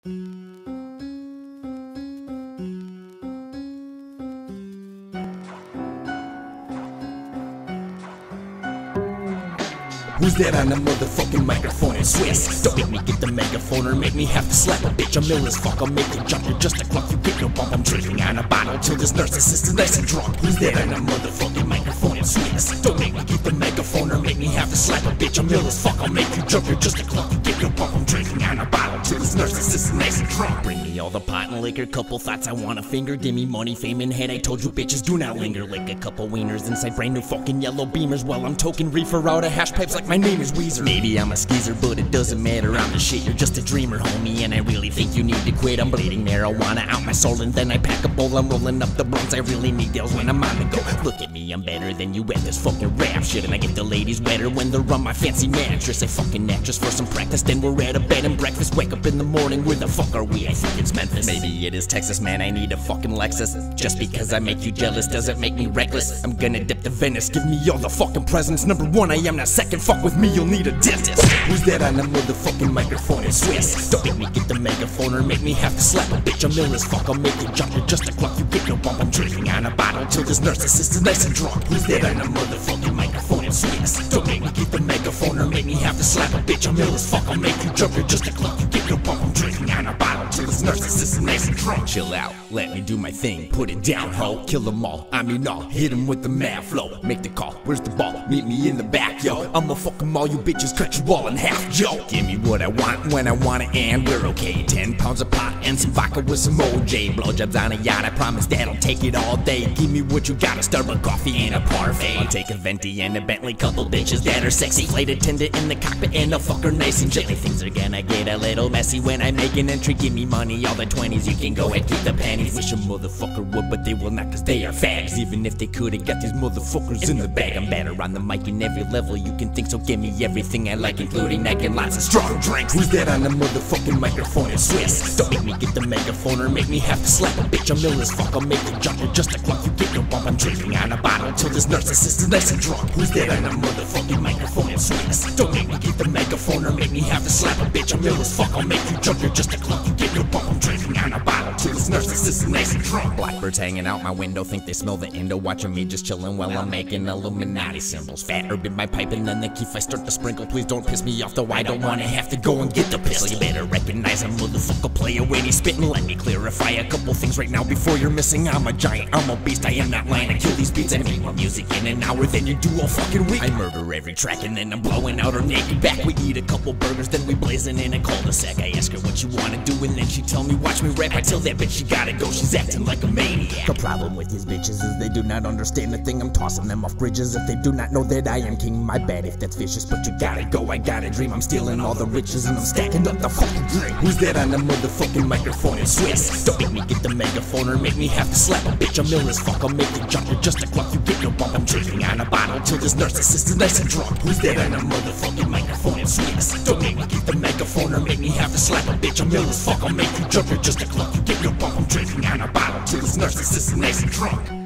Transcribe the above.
Who's that on the motherfucking microphone and Swiss? Don't make me get the megaphone or make me have to slap a bitch. I'm ill as fuck, I'll make you jump. You're just a clock, you get no bump. I'm drinking on a bottle till this nurse assistant nice and drunk. Who's that on the motherfucking microphone and Swiss? Don't make me get the megaphone or make me have to slap a bitch. I'm ill as fuck, I'll make you jump. You're just a clock, you get no bump. I'm drinking on a bottle till this nurse assistant nice and drunk. Bring me all the pot and liquor, couple thoughts I want to finger. Give me money, fame, and head. I told you bitches do not linger. Lick a couple wieners inside brand new fucking yellow beamers while I'm toking reefer out of hash pipes like my name is Weezer. Maybe I'm a skeezer, but it doesn't matter, I'm the shit. You're just a dreamer, homie, and I really think you need to quit. I'm bleeding marijuana out my soul, and then I pack a bowl. I'm rolling up the blunts, I really need those when I'm on the go. Look at me, I'm better than you at this fucking rap shit, and I get the ladies wetter when they're on my fancy mattress. I fucking actress for some practice, then we're at a bed and breakfast. Wake up in the morning, where the fuck are we? I think it's Memphis. Maybe it is Texas, man, I need a fucking Lexus. Just because I make you jealous doesn't make me reckless. I'm gonna dip to Venice, give me all the fucking presents. Number one, I am not second, fuck with me, you'll need a dentist. Who's that on the motherfucking microphone and Swiss? Don't make me get the megaphone or make me have to slap a bitch. I'm ill as fuck, I'll make you jump. You're just a clock, you get no bump. I'm drinking on a bottle till this nurse assistant nice and drunk. Who's that on the motherfucking microphone and Swiss? Don't make me get the megaphone or make me have to slap a bitch. I'm ill as fuck, I'll make you jump. You're just a clock, you get no bump. I'm drinking on a bottle till this nurse assistant nice and drunk. Chill out, let me do my thing, put it down, ho. Kill them all, I mean all, hit them with the mad flow. Make the call, where's the ball? Meet me in the back, yo. I'ma fuck them all, you bitches, cut you all in half, yo. Give me what I want when I want it and we're okay. 10 pounds of pot and some vodka with some OJ. Blowjobs on a yacht, I promise that I'll take it all day. Give me what you got, a Starbucks coffee and a parfait. I'll take a venti and a Bentley, couple bitches that are sexy. Flight attendant in the cockpit and I'll fuck her nice and gently. Things are gonna get a little messy when I make an entry. Give me money, all the 20s, you can go and keep the pennies. Wish a motherfucker would, but they will not cause they are fags. Even if they could, I got these motherfuckers in the bag. I'm better on the mic in every level you can think, so give me everything I like, including neck and lots of strong drinks. Who's that on the motherfucking microphone and Swiss? Don't make me get the megaphone or make me have to slap a bitch. I'm ill as fuck, I'll make you jump. You're just a clock, you get no bump. I'm drinking on a bottle till this nurse assistant nice and drunk. Who's that on the motherfucking microphone and Swiss? Don't make me get the megaphone or make me have to slap a bitch. I'm ill as fuck, I'll make you jump. You're just a clock, you get no bump. I'm drinking on a bottle till this nurse assistant nice and drunk. Blackbirds hanging out my window, think they smell the Indo. Watching me just chilling while I'm making Illuminati symbols. Fat herb in my pipe and then the keef I start to sprinkle. Please don't piss me off though, I don't wanna have to go and get the pistol. You better recognize a motherfucker player when he's spitting. Let me clarify a couple things right now before you're missing. I'm a giant, I'm a beast, I am not lying. I kill these beats, I make more music in an hour than you do all fucking week. I murder every track and then I'm blowing out her naked back. We eat a couple burgers, then we blazing in a cul-de-sac. I ask her what you wanna do and then she tell me watch me rap. I tell that bitch she gotta go, she's acting like a maniac. The problem with these bitches is they do not understand the thing. I'm tossing them off bridges if they do not know that I am king. My bad if that's vicious, but you gotta go, I got a dream. I'm stealing all the riches and I'm stacking up the fucking dream. Who's that on the motherfucking microphone and Swiss? Don't make me get the megaphone or make me have to slap a bitch. I'm ill as fuck, I'll make you jump. You're just a clock, you get no bump. I'm drinking on a bottle till this nurse assistant nice and drunk. Who's that on the motherfucking microphone and Swiss? Don't make me get the megaphone or make me have to slap a bitch. I'm ill as fuck, I'll make you jump. You're just a clock, you get no bump. I'm drinking on a bottle till this nurse assistant nice and drunk.